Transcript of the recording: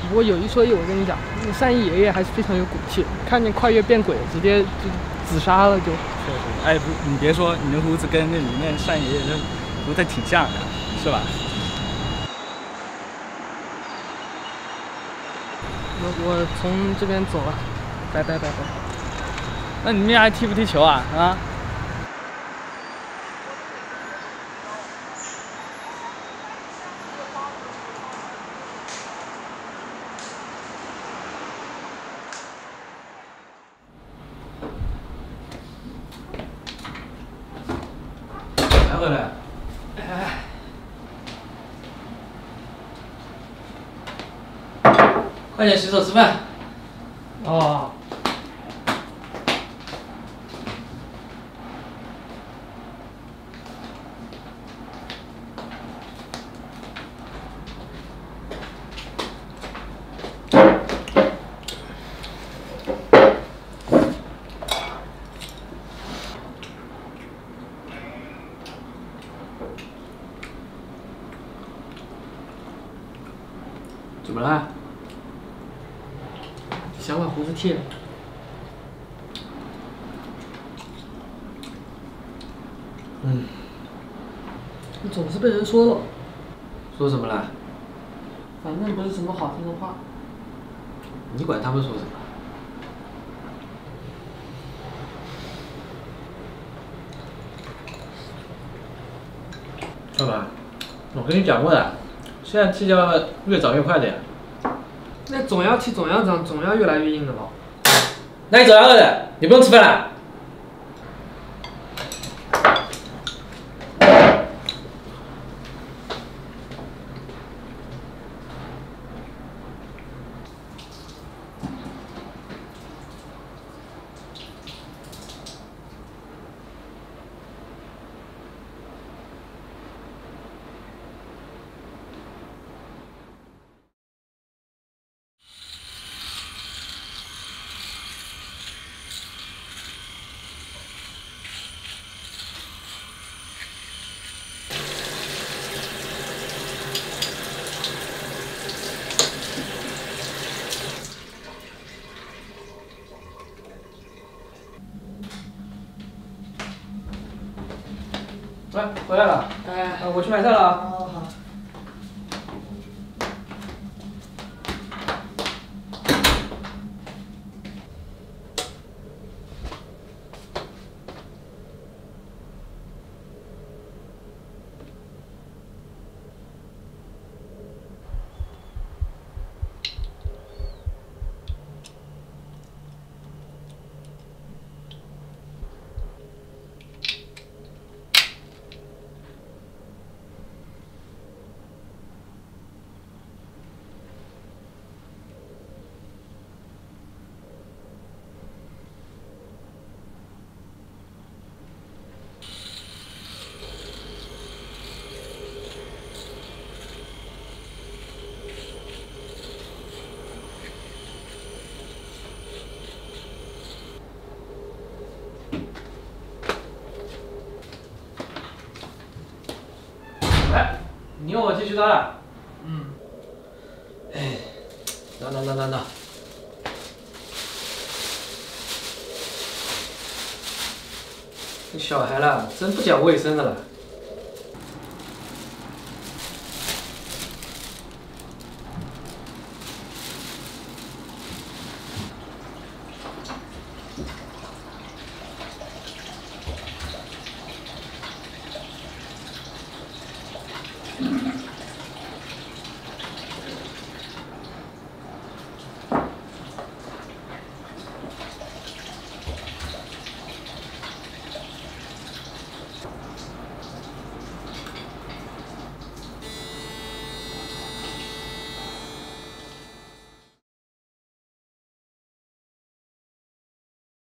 不过有一说一，我跟你讲，那单一爷爷还是非常有骨气，看见跨越变鬼，直接就自杀了就。 确实，哎，不，你别说，你的胡子跟那里面单爷爷的胡子挺像的，是吧？ 我从这边走了，拜拜。 那你们俩还踢不踢球啊？啊？ 还回来？快点洗手吃饭。 哦。 怎么了？ 想把胡子剃了。你总是被人说了。 说什么了？ 反正不是什么好听的话。 你管他们说什么？干嘛？我跟你讲过的，现在剃掉越早越快的呀。 那总要剃，总要长，总要越来越硬的咯。 那你走要的，你不用吃饭了。喂，回来了。 哎， 我去买菜了啊。 好。 哎，你用我剃须刀了？ 嗯。 哎，拿。这小孩啦，真不讲卫生的了。